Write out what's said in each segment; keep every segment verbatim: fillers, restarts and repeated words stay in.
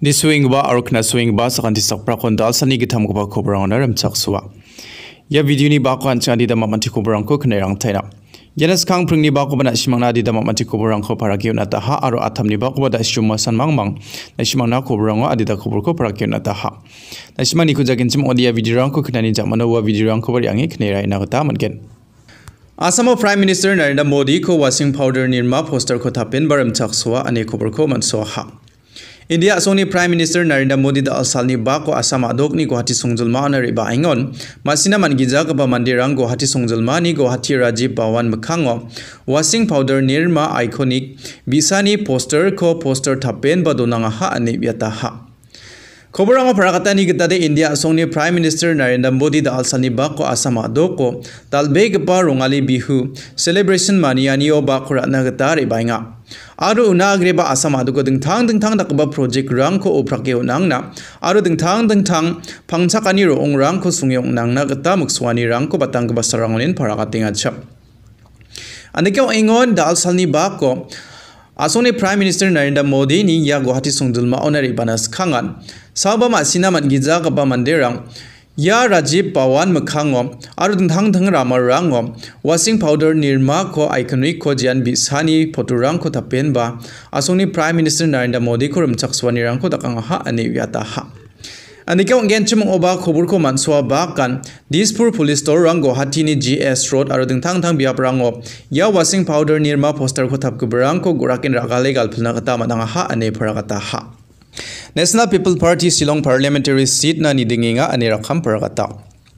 Ni swing ba arukna swing ba sakanti sakpra kondal sani githam ko ba khobrang na ram chaksuwa. Ya video ni ba ko ancha di da mamanti khobrang ko khnai thaina. Yanas khang phring ni ba ko bana simangna di da mamanti khobrang ko parakyu na ta ha aro atham ni ba ko da shuma san mang mang. Na simangna khobrang adi da khobor ko parakyu na ta ha. Na simani ko jagin chim odia video rang ko khnani jamana wa video rang ko bari angi khnai rai na ta manken. Assam Prime Minister Narendra Modi ko washing powder nirma poster ko thapin baram chaksuwa ane khobor ko manso ha. India Sony Prime Minister Narendra Modi da asalni ba ko Assam adok ni Guwahati songjulma na riba ingon masina mangija ka ba mandirang Guwahati songjulma ni Guwahati Rajiv Bhawan mkhango washing powder nirma iconic bisani poster ko poster thapen ba donanga ha ani biata ha Khoborang parakata ni gitade India Sony Prime Minister Narendra Modi da asalni ba ko Assam adok ko talbe ba rongali bihu celebration maniani o ba khurana gata riba inga Aru unagre ba Assam adu ko dingthang dingthang dakba project rang ko oprake unang na aru dingthang dingthang phangchakani ro ongrang ko sungyong nang na gata mukswani rang ko batang ba sarangonin parakatinga chap Anike ingon dal salni ba ko Asoni Prime Minister Narendra Modi ni ya Guwahati songjulma onari banas khangan sabba masina mangija ka ba mandirang Ya Rajiv Bhawan mkhango aru dingthang thang ramarango washing powder nirma ko iconic ko jian bisani photorang ko thapen ba asoni Prime Minister Narendra Modi ko ram chakswani rang ko dakang ha ani yata ha Anika ongen chimong oba khobur ko manswa ba kan Dispur police store rang Guwahati ni G S road aru dingthang thang biap rango ya washing powder nirma poster ko thap ko berang ko gurakin ragale galphulna kata madang ha ani pharakata ha National People Party Shillong Parliamentary Seat na nidinginga ani rakham parakata.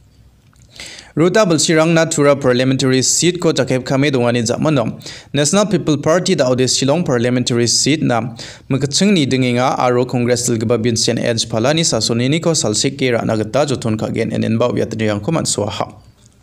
Ruta Balsirang na Thura Parliamentary Seat ko takep kame dongani jamano. National People Party da ode Shillong Parliamentary Seat na mkaching nidinginga aro Congress dilgaba Vincent Edge Phalani sasonini ko salsik ke rana gata joton kagen enenba uyatniyang ko manswaha.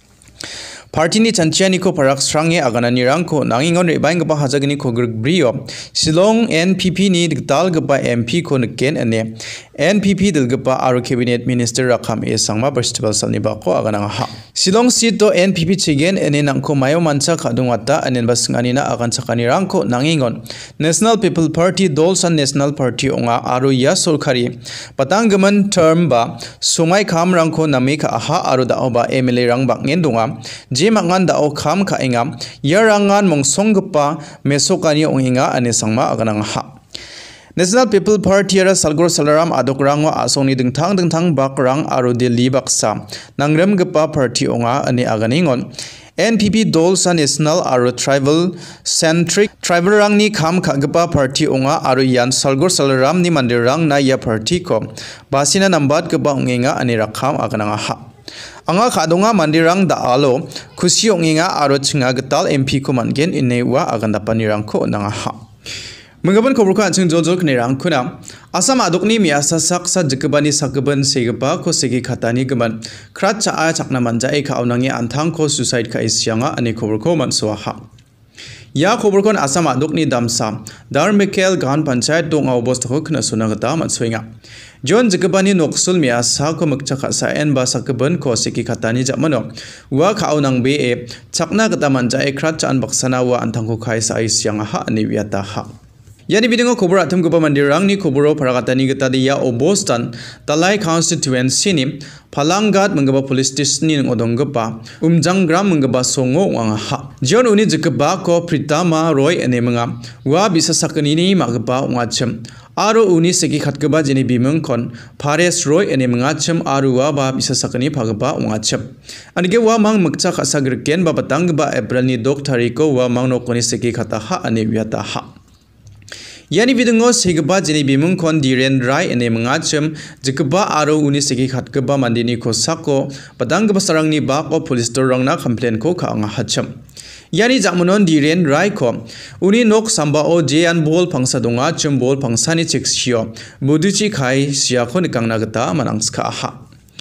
Party ni chanchiani ko parak strange agana nirang ko nangingon rebaing gaba hajagini ko brio Shillong N P P ni dal gaba M P ko nken ane N P P dil gaba aro cabinet minister rakham e sangma festival salni ba ko agana ha Shillong seat to N P P chigen ene nangko mayo mancha khadungata anen basngani na agan chakani rang ko nangingon National People Party Dolsan National Party onga aro ya sorkari patanggaman term ba sumai kham rang ko namika aha aro da oba M L A rang bangen donga Jemangan da o kham kha inga yarangan mongsong gpa mesokani onginga ane sangma aganang ha National People Party ara salgor salaram adokrango asoni dingthang dingthang bakrang aro Delhi baksa nangrem gpa party onga ane aganingon N P P Dolsa National aro Tribal Centric Tribal rang ni kham kha gpa party onga aro yan salgor salaram ni mandirang na ya party ko basina nambat gpa onginga ane rakham aganang ha Anga khadunga mandirang da alo khusiong aro chinga gatal M P ko mangen inewa aganda panirang ko nanga ha Mengaban khobor ka chung jol jol knerang khuna Assam adokni miasa saksa jikbani sakban segba ko segi khatani gaban khrat cha a chakna manja e kha awnangi anthang ko suicide ka isyanga ani khobor ko manswa ha Ya khobor kon Assam adokni damsa Darmekel gan panchayat dong awbost ko khna sunagata mansoinga John Jikabani noksul mia sa ko magchaka sa en ba sakban ko siki khatani jamano wa khaw nang be e chakna gata manja e khrat chan baksana wa anthang ko khai sa isyang ha ani wiata ha Yani bidingo khobor atham goba mandirang ni khoboro pharakatani gata dia obostan talai constituency ni Phalangat mangaba police station ni odongpa umjanggram mangaba songo wang ha John uni jikaba ko Pritama Roy ene manga wa bisa sakani ni magba ngachem Aro uni segi khatgaba jeni bimung kon Pares Roy ene mangachem aru wa ba bisa sakani phagba ngachem anige wa mang mukcha khasagr ken ba batang ba April ni dok tariko wa mang no koni segi khata ha ane wiata ha Yani vidungo segba jeni bimung kon Diren Rai ene mangachem jikba aro uni segi khatgaba mandini ko sako batang ba sarangni ba ko police torang na complain ko kha nga hacham Yani Jamunon Diren Rai ko uni nok samba o jean bol pangsa donga chum bol pangsani cheksio buduchi khai sia khon kangna gata manangska ha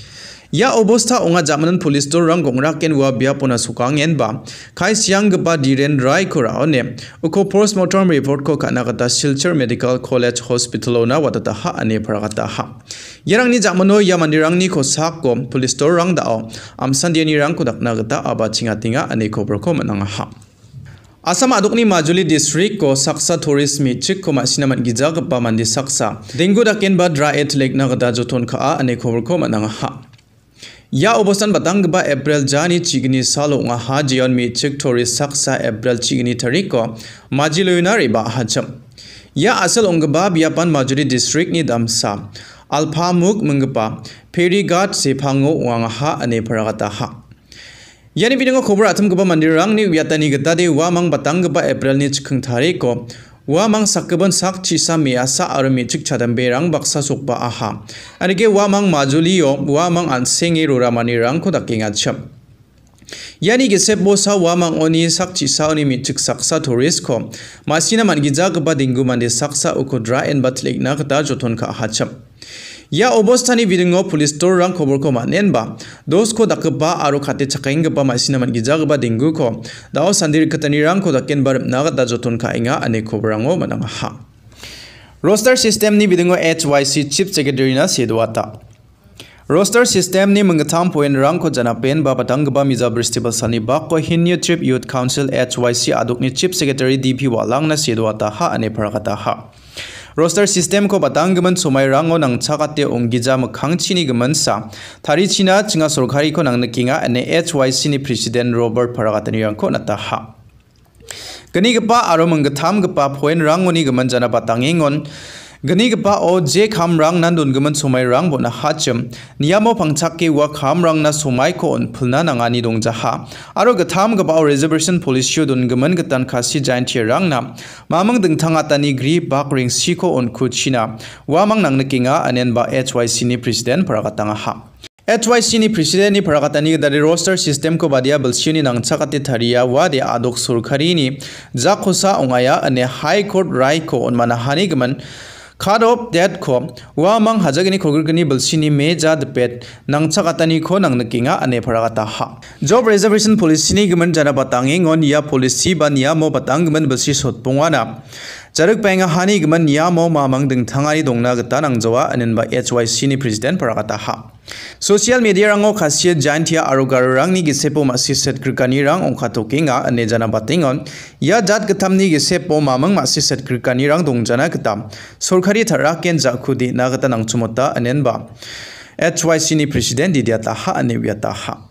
Ya obosta onga Jamunon police tor rang gongra ken wa bia pona sukangen ba khai siang gba Diren Rai ko raone uko postmortem report ko kana gata Silchar Medical College Hospital ona watata ha ane paragata ha Yarang ni Jamuno ya mandirang ni ko sakko police tor rang dao amsandiani rang ko dakna gata aba chinga tinga ane ko broko mananga ha Asam adukni Majuli district ko saksa tourist mi chik ko masinaman gijag pa mandi saksa. Dengu da ken ba dra et lake na gada joton ka a ane khobor ko manang ha. Ya obosan batang ba April jani chigni salo nga ha jion mi chik tourist saksa April chigni tariko Majiluna riba hacham. Ya asal ongba biapan Majuli district ni damsa. Alpha muk mengpa perigat se phango wang ha ane paragata ha. Yani bidang khobor atham gaba mandirang ni yatani gata de wamang batang gaba April ni chikhang thare ko wamang sakban sak chisa measa armi chik chadam berang baksa sokpa aha anike wamang Majuli yo wamang ansengi roramani rang ko dakinga cham yani ge sebo sa wamang oni sak chisa oni mi chik saksa tourist ko masina mangija gaba dingu mande saksa ukodra en batlik na gata joton ka hacham. Ya obostani vidingo police store rang khobor ko manen ba dos ko dakba aro khate chakaing ba masina man gijag ba dingu ko dao sandir katani rang ko daken bar naga da joton ka inga ane khoborango manang ha. Roster system ni vidingo H Y C chief secretary na sedwata. Roster system ni mangatham point rang ko jana pen ba batang ba miza festival sani ba ko hinyo trip youth council H Y C aduk ni chief secretary D P walang na sedwata ha ane parakata ha. Roster system ko batang gaman somai rango nang chakate onggija makhang chini gaman sa thari china chinga sorkari ko nang nakinga ane H Y C ni president Robert Paragatani rang ko nata ha. Gani gapa aro mangatham gapa point rango ni gaman jana batang ingon gani gapa o je kham rang nan dun gaman somai rang bona hacham niyamo pangchak ke wa kham rang na somai ko on phulna nangani dong jaha aro gatham gapa reservation policy dun gaman gatan khasi giant rang na mamang dingthanga tani gri bak ring si ko on khuchina wamang nang nakinga anen ba H Y C ni president paragatanga ha. H Y C ni president ni paragatani da roster system ko badia balsioni nang chakate tharia wa de adok surkhari ni jakhosa ongaya ane high court rai ko on manahani gaman Cut off that ko wamang hajagini khogirgani balsini me jad pet nang chakatani ko nang nakinga ane paragata ha. Job reservation policy ni gaman jana batangi ngon ya policy ba niya mo batang gaman balsi sotpongwana jaruk painga hani gaman niya mo mamang ding thangari dongna gata nang jawa anen ba H Y C ni president paragata ha. Social media rango khasiat jantia arogar rang ni gisepo masi set krikani rang ongkha tokinga ane jana batingon ya jat gatam ni gisepo mamang masi set krikani rang dongjana gatam sorkari thara ken jakhudi na gata nang chumota anen ba H Y C ni president didiata ha ane wiata ha.